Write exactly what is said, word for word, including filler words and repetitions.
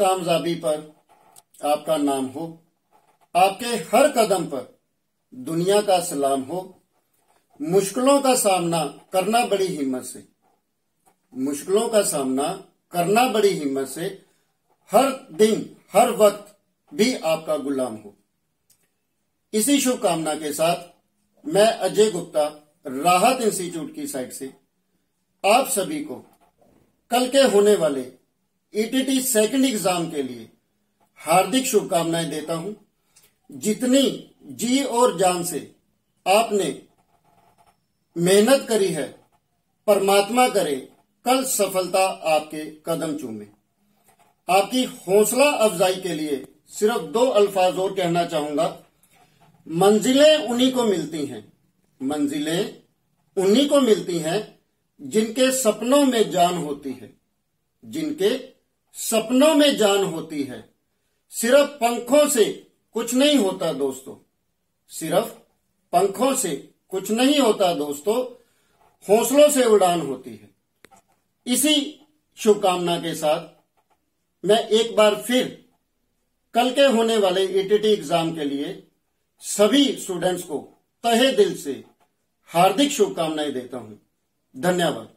कामयाबी पर आपका नाम हो। आपके हर कदम पर दुनिया का सलाम हो। मुश्किलों का सामना करना बड़ी हिम्मत से, मुश्किलों का सामना करना बड़ी हिम्मत से, हर दिन हर वक्त भी आपका गुलाम हो। इसी शुभकामना के साथ मैं अजय गुप्ता राहत इंस्टीट्यूट की साइड से आप सभी को कल के होने वाले ईटीटी सेकंड एग्जाम के लिए हार्दिक शुभकामनाएं देता हूं। जितनी जी और जान से आपने मेहनत करी है, परमात्मा करे कल सफलता आपके कदम चूमे। आपकी हौसला अफजाई के लिए सिर्फ दो अल्फाज और कहना चाहूंगा। मंजिलें उन्हीं को मिलती हैं, मंजिलें उन्हीं को मिलती हैं जिनके सपनों में जान होती है, जिनके सपनों में जान होती है। सिर्फ पंखों से कुछ नहीं होता दोस्तों, सिर्फ पंखों से कुछ नहीं होता दोस्तों, हौसलों से उड़ान होती है। इसी शुभकामना के साथ मैं एक बार फिर कल के होने वाले ईटीटी एग्जाम के लिए सभी स्टूडेंट्स को तहे दिल से हार्दिक शुभकामनाएं देता हूं। धन्यवाद।